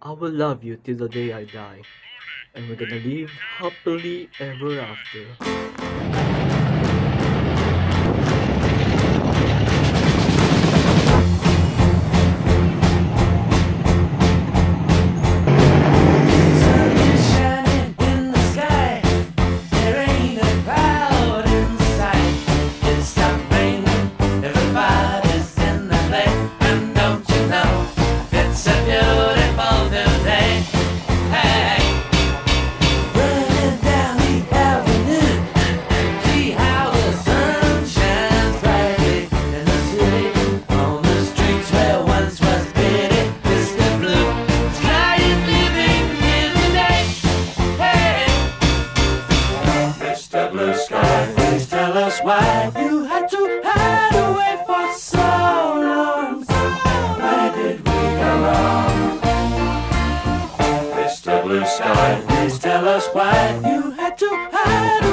I will love you till the day I die, and we're gonna live happily ever after. Blue sky, please tell us why you had to hide away for so long. Where did we go wrong? Mr. Blue Sky, please tell us why you had to hide